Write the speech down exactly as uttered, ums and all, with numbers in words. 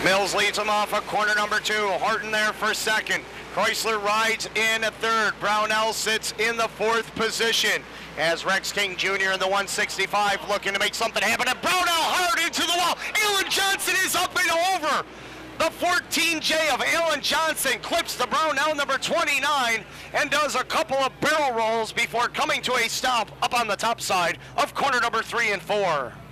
Mills leads him off of corner number two. Horton there for second. Chrysler rides in a third. Brownell sits in the fourth position as Rex King Junior in the one sixty-five looking to make something happen. And Brownell hard into the wall. Alan Johnson is up and over. The fourteen J of Alan Johnson clips the Brownell number twenty-nine and does a couple of barrel rolls before coming to a stop up on the top side of corner number three and four.